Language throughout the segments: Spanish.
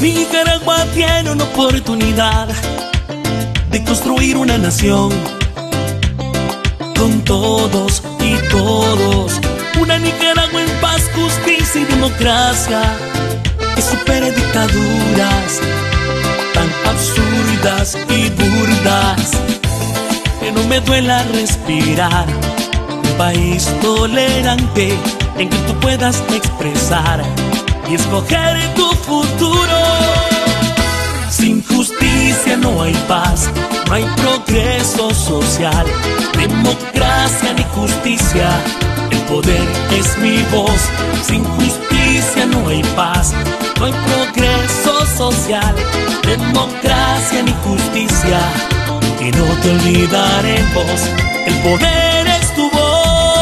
Mi Nicaragua tiene una oportunidad de construir una nación con todos y todos. Una Nicaragua en paz, justicia y democracia que supere dictaduras tan absurdas y burdas. Que no me duela respirar. Un país tolerante en que tú puedas expresar y escoger tu futuro. Sin justicia no hay paz, no hay progreso social, democracia ni justicia. El poder es mi voz. Sin justicia no hay paz, no hay progreso social, democracia ni justicia. Y no te olvidaremos, el poder es tu voz.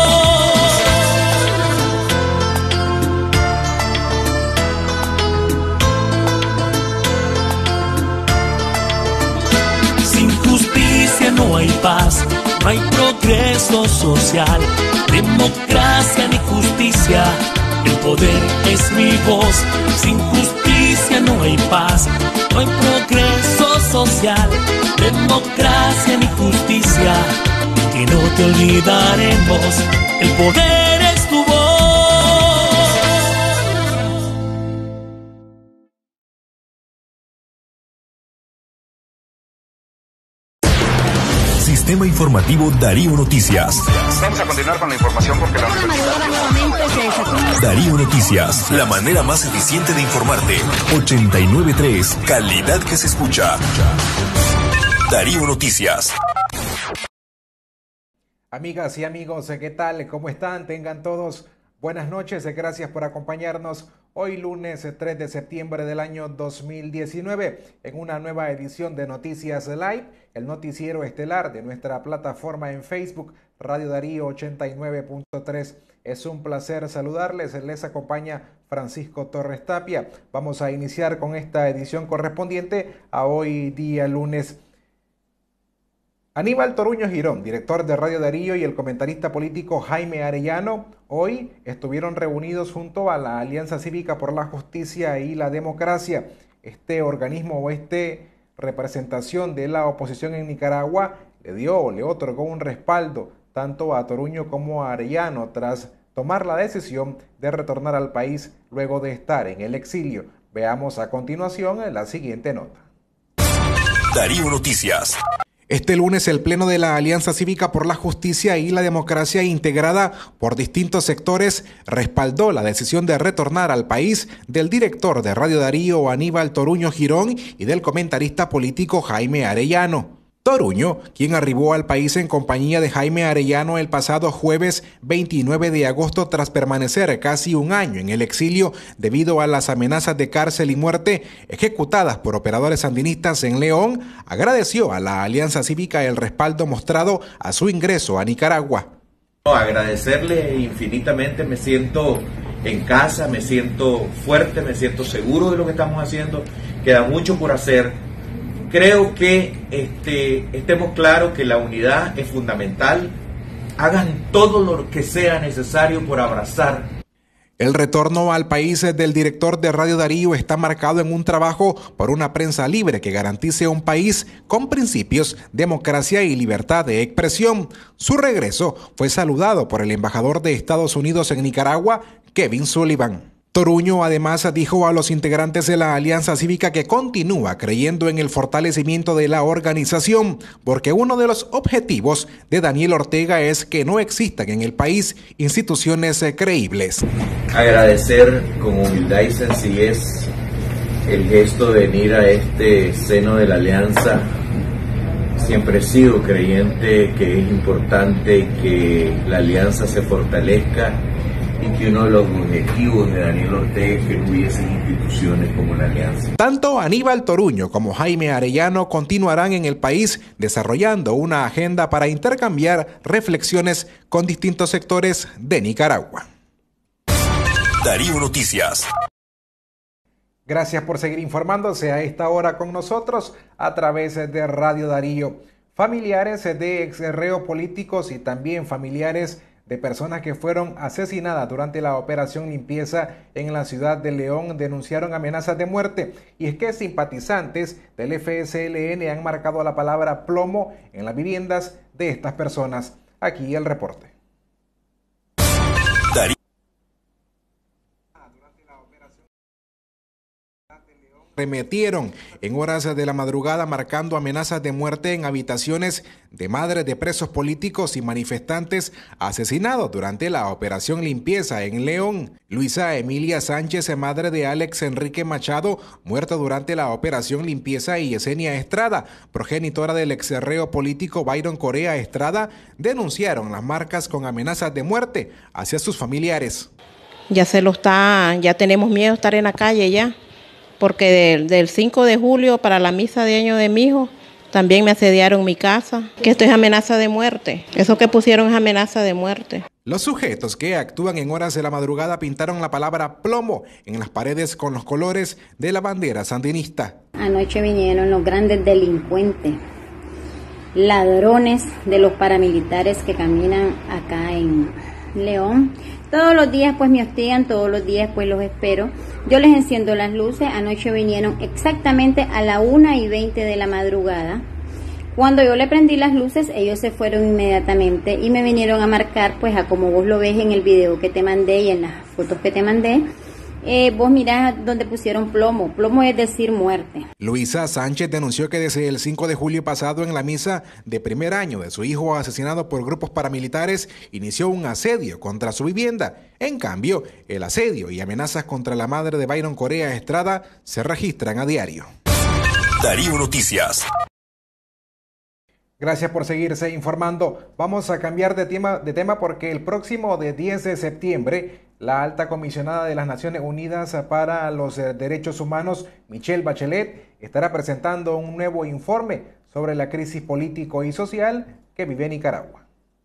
Sin justicia no hay paz, no hay progreso social, democracia ni justicia. El poder es mi voz. Sin justicia no hay paz, no hay progreso social, democracia ni justicia. Y no te olvidaremos, el poder es tu voz. Sistema Informativo Darío Noticias. Vamos a continuar con la información porque la Darío Noticias, la manera más eficiente de informarte. 89.3, calidad que se escucha. Darío Noticias. Amigas y amigos, ¿qué tal? ¿Cómo están? Tengan todos buenas noches. Gracias por acompañarnos hoy lunes 3 de septiembre del año 2019 en una nueva edición de Noticias Live, el noticiero estelar de nuestra plataforma en Facebook, Radio Darío 89.3. Es un placer saludarles. Les acompaña Francisco Torres Tapia. Vamos a iniciar con esta edición correspondiente a hoy día lunes. Aníbal Toruño Girón, director de Radio Darío, y el comentarista político Jaime Arellano, hoy estuvieron reunidos junto a la Alianza Cívica por la Justicia y la Democracia. Este organismo o representación de la oposición en Nicaragua le otorgó un respaldo tanto a Toruño como a Arellano tras tomar la decisión de retornar al país luego de estar en el exilio. Veamos a continuación la siguiente nota. Darío Noticias. Este lunes el Pleno de la Alianza Cívica por la Justicia y la Democracia, integrada por distintos sectores, respaldó la decisión de retornar al país del director de Radio Darío, Aníbal Toruño Girón, y del comentarista político Jaime Arellano. Toruño, quien arribó al país en compañía de Jaime Arellano el pasado jueves 29 de agosto tras permanecer casi un año en el exilio debido a las amenazas de cárcel y muerte ejecutadas por operadores sandinistas en León, agradeció a la Alianza Cívica el respaldo mostrado a su ingreso a Nicaragua. Agradecerle infinitamente, me siento en casa, me siento fuerte, me siento seguro de lo que estamos haciendo, queda mucho por hacer. Creo que estemos claros que la unidad es fundamental. Hagan todo lo que sea necesario por abrazar. El retorno al país del director de Radio Darío está marcado en un trabajo por una prensa libre que garantice un país con principios, democracia y libertad de expresión. Su regreso fue saludado por el embajador de Estados Unidos en Nicaragua, Kevin Sullivan. Toruño además dijo a los integrantes de la Alianza Cívica que continúa creyendo en el fortalecimiento de la organización, porque uno de los objetivos de Daniel Ortega es que no existan en el país instituciones creíbles. Agradecer con humildad y sencillez el gesto de venir a este seno de la Alianza. Siempre he sido creyente que es importante que la Alianza se fortalezca y que uno de los objetivos de Daniel Ortega es que no hubiesen instituciones como la Alianza. Tanto Aníbal Toruño como Jaime Arellano continuarán en el país desarrollando una agenda para intercambiar reflexiones con distintos sectores de Nicaragua. Darío Noticias. Gracias por seguir informándose a esta hora con nosotros a través de Radio Darío. Familiares de ex reos políticos y también familiares de personas que fueron asesinadas durante la operación limpieza en la ciudad de León denunciaron amenazas de muerte. Y es que simpatizantes del FSLN han marcado la palabra plomo en las viviendas de estas personas. Aquí el reporte. Remetieron en horas de la madrugada marcando amenazas de muerte en habitaciones de madres de presos políticos y manifestantes asesinados durante la operación limpieza en León. Luisa Emilia Sánchez, madre de Alex Enrique Machado, muerto durante la operación limpieza, y Yesenia Estrada, progenitora del exreo político Byron Correa Estrada, denunciaron las marcas con amenazas de muerte hacia sus familiares. Ya tenemos miedo de estar en la calle ya. Porque del 5 de julio para la misa de año de mi hijo, también me asediaron mi casa, que esto es amenaza de muerte. Eso que pusieron es amenaza de muerte. Los sujetos que actúan en horas de la madrugada pintaron la palabra plomo en las paredes con los colores de la bandera sandinista. Anoche vinieron los grandes delincuentes, ladrones de los paramilitares que caminan acá en León. Todos los días pues me hostigan, todos los días pues los espero. Yo les enciendo las luces. Anoche vinieron exactamente a la 1:20 de la madrugada. Cuando yo le prendí las luces, ellos se fueron inmediatamente y me vinieron a marcar, pues a como vos lo ves en el video que te mandé y en las fotos que te mandé. Vos mirás donde pusieron plomo. Plomo es decir muerte. Luisa Sánchez denunció que desde el 5 de julio pasado, en la misa de primer año de su hijo asesinado por grupos paramilitares, inició un asedio contra su vivienda. En cambio, el asedio y amenazas contra la madre de Byron Correa Estrada se registran a diario. Darío Noticias. Gracias por seguirse informando. Vamos a cambiar de tema porque el próximo 10 de septiembre, la alta comisionada de las Naciones Unidas para los Derechos Humanos, Michelle Bachelet, estará presentando un nuevo informe sobre la crisis político y social que vive Nicaragua.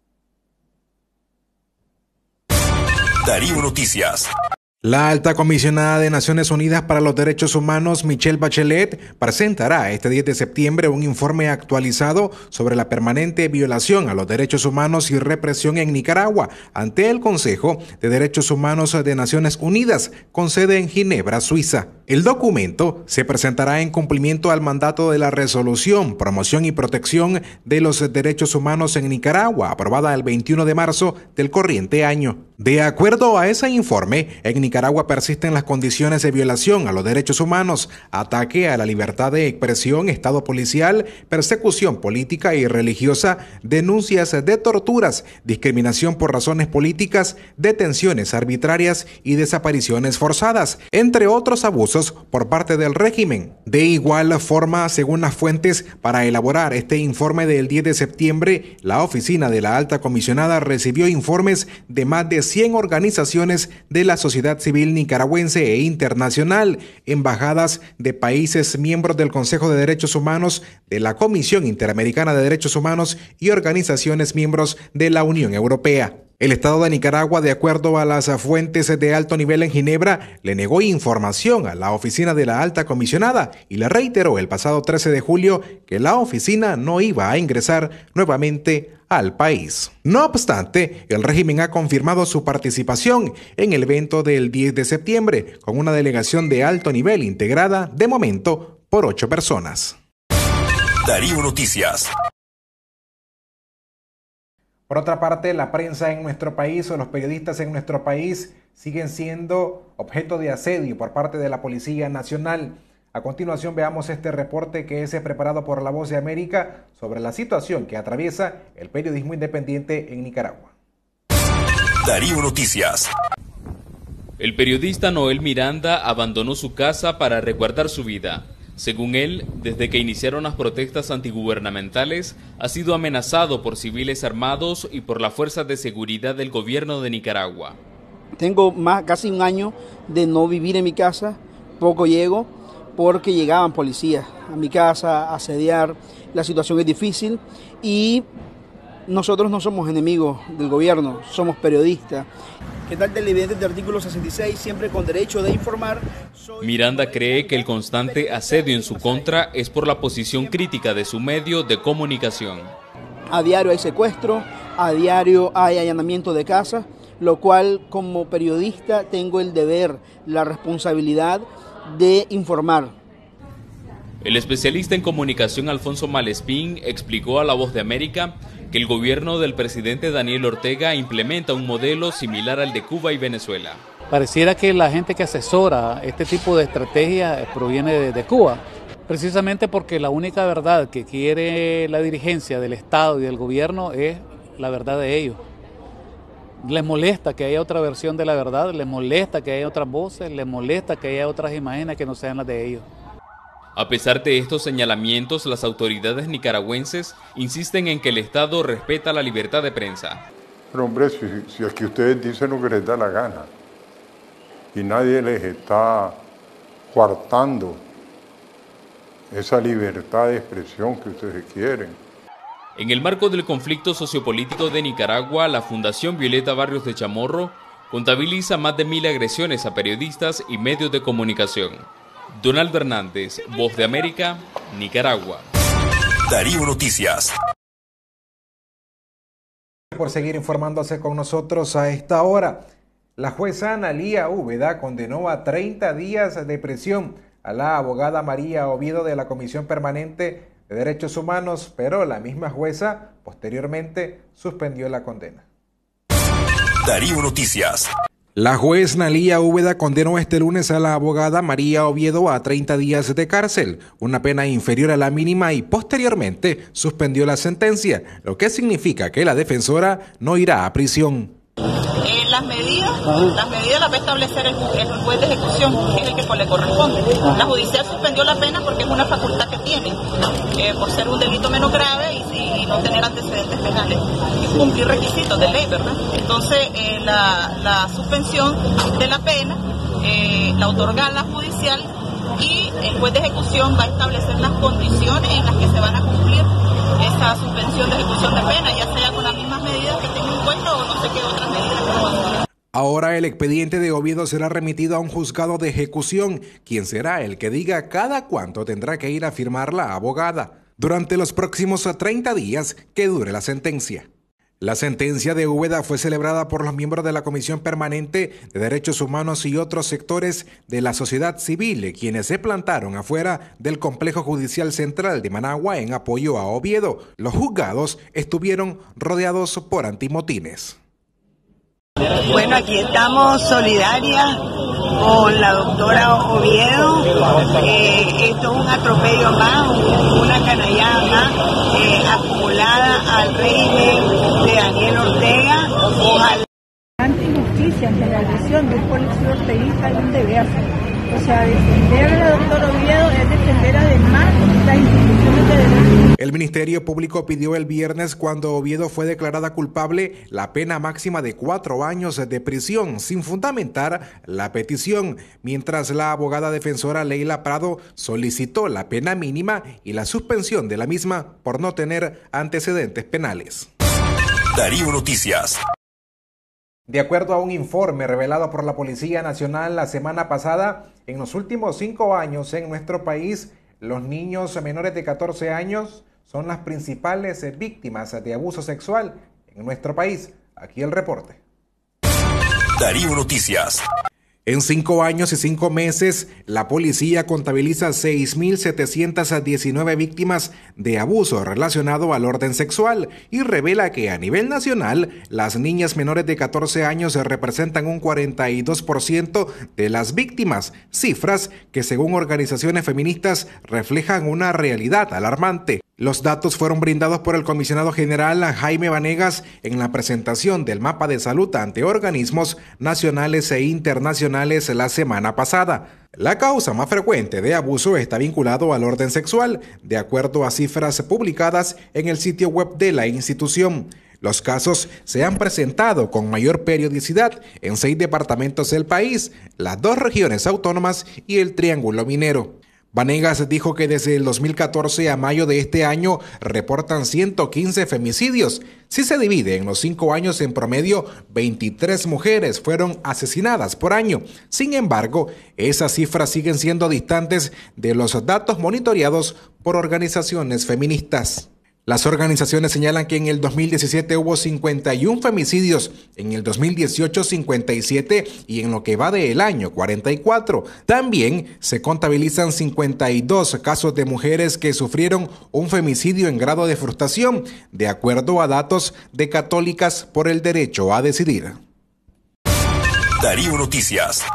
Darío Noticias. La alta comisionada de Naciones Unidas para los Derechos Humanos, Michelle Bachelet, presentará este 10 de septiembre un informe actualizado sobre la permanente violación a los derechos humanos y represión en Nicaragua ante el Consejo de Derechos Humanos de Naciones Unidas, con sede en Ginebra, Suiza. El documento se presentará en cumplimiento al mandato de la Resolución Promoción y Protección de los Derechos Humanos en Nicaragua, aprobada el 21 de marzo del corriente año. De acuerdo a ese informe, en Nicaragua persisten las condiciones de violación a los derechos humanos, ataque a la libertad de expresión, estado policial, persecución política y religiosa, denuncias de torturas, discriminación por razones políticas, detenciones arbitrarias y desapariciones forzadas, entre otros abusos por parte del régimen. De igual forma, según las fuentes, para elaborar este informe del 10 de septiembre, la oficina de la alta comisionada recibió informes de más de 100 organizaciones de la sociedad civil nicaragüense e internacional, embajadas de países miembros del Consejo de Derechos Humanos, de la Comisión Interamericana de Derechos Humanos y organizaciones miembros de la Unión Europea. El Estado de Nicaragua, de acuerdo a las fuentes de alto nivel en Ginebra, le negó información a la oficina de la alta comisionada y le reiteró el pasado 13 de julio que la oficina no iba a ingresar nuevamente al país. No obstante, el régimen ha confirmado su participación en el evento del 10 de septiembre con una delegación de alto nivel integrada, de momento, por 8 personas. Darío Noticias. Por otra parte, la prensa en nuestro país o los periodistas en nuestro país siguen siendo objeto de asedio por parte de la Policía Nacional. A continuación veamos este reporte que es preparado por La Voz de América sobre la situación que atraviesa el periodismo independiente en Nicaragua. Darío Noticias. El periodista Noel Miranda abandonó su casa para resguardar su vida. Según él, desde que iniciaron las protestas antigubernamentales, ha sido amenazado por civiles armados y por las fuerzas de seguridad del gobierno de Nicaragua. Tengo casi un año de no vivir en mi casa, poco llego, porque llegaban policías a mi casa a asediar. La situación es difícil y nosotros no somos enemigos del gobierno, somos periodistas. ¿Qué tal televidentes de artículo 66, siempre con derecho de informar? Miranda cree que el constante asedio en su contra es por la posición crítica de su medio de comunicación. A diario hay secuestro, A diario hay allanamiento de casa, lo cual como periodista tengo el deber, la responsabilidad de informar. El especialista en comunicación Alfonso Malespín explicó a La Voz de América que el gobierno del presidente Daniel Ortega implementa un modelo similar al de Cuba y Venezuela. Pareciera que la gente que asesora este tipo de estrategia proviene de Cuba, precisamente porque la única verdad que quiere la dirigencia del Estado y del gobierno es la verdad de ellos. Les molesta que haya otra versión de la verdad, les molesta que haya otras voces, les molesta que haya otras imágenes que no sean las de ellos. A pesar de estos señalamientos, las autoridades nicaragüenses insisten en que el Estado respeta la libertad de prensa. Pero hombre, si es que ustedes dicen lo que les da la gana y nadie les está coartando esa libertad de expresión que ustedes quieren. En el marco del conflicto sociopolítico de Nicaragua, la Fundación Violeta Barrios de Chamorro contabiliza más de 1.000 agresiones a periodistas y medios de comunicación. Donaldo Hernández, Voz de América, Nicaragua. Darío Noticias. Por seguir informándose con nosotros a esta hora, la jueza Analía Úbeda condenó a 30 días de prisión a la abogada María Oviedo de la Comisión Permanente de Derechos Humanos, pero la misma jueza posteriormente suspendió la condena. Darío Noticias. La juez Analía Úbeda condenó este lunes a la abogada María Oviedo a 30 días de cárcel, una pena inferior a la mínima, y posteriormente suspendió la sentencia, lo que significa que la defensora no irá a prisión. Las medidas las va a establecer el juez de ejecución, que es el que le corresponde. La judicial suspendió la pena porque es una facultad que tiene, por ser un delito menos grave y no tener antecedentes penales, y cumplir requisitos de ley, ¿verdad? Entonces, la suspensión de la pena la otorga la judicial y el juez de ejecución va a establecer las condiciones en las que se van a cumplir esa suspensión de ejecución de pena, ya sea con las mismas medidas que tenga impuesto o no sé qué otras medidas. Ahora el expediente de Oviedo será remitido a un juzgado de ejecución, quien será el que diga cada cuánto tendrá que ir a firmar la abogada, durante los próximos 30 días que dure la sentencia. La sentencia de Úbeda fue celebrada por los miembros de la Comisión Permanente de Derechos Humanos y otros sectores de la sociedad civil, quienes se plantaron afuera del Complejo Judicial Central de Managua en apoyo a Oviedo. Los juzgados estuvieron rodeados por antimotines. Bueno, aquí estamos solidarias con la doctora Oviedo. Esto es un atropello más, una canallada más acumulada al régimen de Daniel Ortega. Ojalá. Ante injusticia, ante la agresión de un policía orteguista, hay un deber. O sea, defender a la doctora Oviedo es defender además las instituciones de derecho. El Ministerio Público pidió el viernes, cuando Oviedo fue declarada culpable, la pena máxima de 4 años de prisión, sin fundamentar la petición, mientras la abogada defensora Leila Prado solicitó la pena mínima y la suspensión de la misma por no tener antecedentes penales. Darío Noticias. De acuerdo a un informe revelado por la Policía Nacional la semana pasada, en los últimos 5 años en nuestro país, los niños menores de 14 años son las principales víctimas de abuso sexual en nuestro país. Aquí el reporte. Darío Noticias. En 5 años y 5 meses, la policía contabiliza 6.719 víctimas de abuso relacionado al orden sexual y revela que a nivel nacional, las niñas menores de 14 años representan un 42% de las víctimas, cifras que según organizaciones feministas reflejan una realidad alarmante. Los datos fueron brindados por el comisionado general Jaime Vanegas en la presentación del mapa de salud ante organismos nacionales e internacionales la semana pasada. La causa más frecuente de abuso está vinculado al orden sexual, de acuerdo a cifras publicadas en el sitio web de la institución. Los casos se han presentado con mayor periodicidad en 6 departamentos del país, las 2 regiones autónomas y el Triángulo Minero. Vanegas dijo que desde el 2014 a mayo de este año reportan 115 femicidios. Si se divide en los 5 años, en promedio 23 mujeres fueron asesinadas por año. Sin embargo, esas cifras siguen siendo distantes de los datos monitoreados por organizaciones feministas. Las organizaciones señalan que en el 2017 hubo 51 femicidios, en el 2018 57 y en lo que va del año 44. También se contabilizan 52 casos de mujeres que sufrieron un femicidio en grado de frustración, de acuerdo a datos de Católicas por el Derecho a Decidir. Darío Noticias.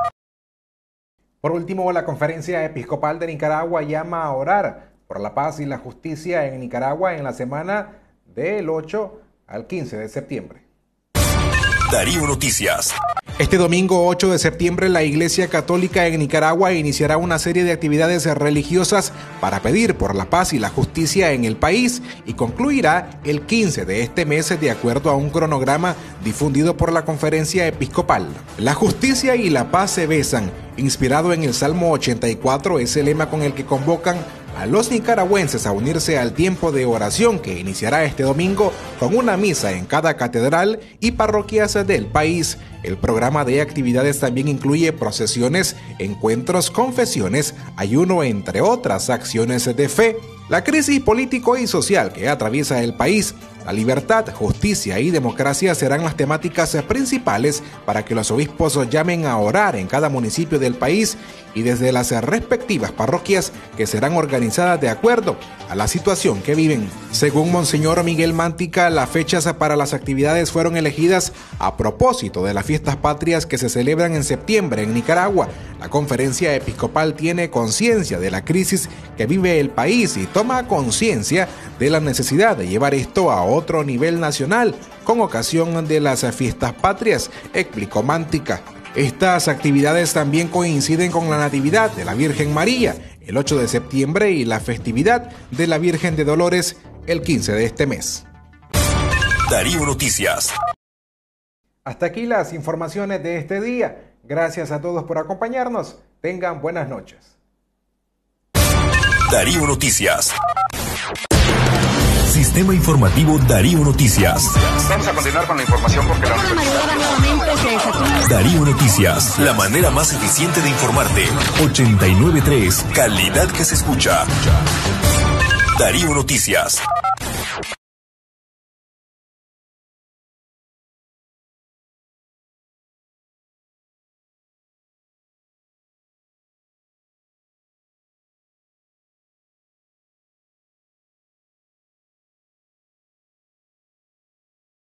Por último, la Conferencia Episcopal de Nicaragua llama a orar por la paz y la justicia en Nicaragua en la semana del 8 al 15 de septiembre. Darío Noticias. Este domingo 8 de septiembre la Iglesia Católica en Nicaragua iniciará una serie de actividades religiosas para pedir por la paz y la justicia en el país y concluirá el 15 de este mes de acuerdo a un cronograma difundido por la Conferencia Episcopal. La justicia y la paz se besan, inspirado en el Salmo 84, es el lema con el que convocan a los nicaragüenses a unirse al tiempo de oración que iniciará este domingo con una misa en cada catedral y parroquias del país. El programa de actividades también incluye procesiones, encuentros, confesiones, ayuno, entre otras acciones de fe. La crisis político y social que atraviesa el país, la libertad, justicia y democracia serán las temáticas principales para que los obispos llamen a orar en cada municipio del país y desde las respectivas parroquias que serán organizadas de acuerdo a la situación que viven. Según Monseñor Miguel Mántica, las fechas para las actividades fueron elegidas a propósito de las fiestas patrias que se celebran en septiembre en Nicaragua. La Conferencia Episcopal tiene conciencia de la crisis que vive el país y toma conciencia de la necesidad de llevar esto a otro nivel nacional con ocasión de las fiestas patrias, explicó Mántica. Estas actividades también coinciden con la Natividad de la Virgen María, el 8 de septiembre, y la festividad de la Virgen de Dolores, el 15 de este mes. Darío Noticias. Hasta aquí las informaciones de este día. Gracias a todos por acompañarnos. Tengan buenas noches. Darío Noticias. Sistema Informativo Darío Noticias. Vamos a continuar con la información porque Darío Noticias, la manera más eficiente de informarte. 89.3, calidad que se escucha. Darío Noticias.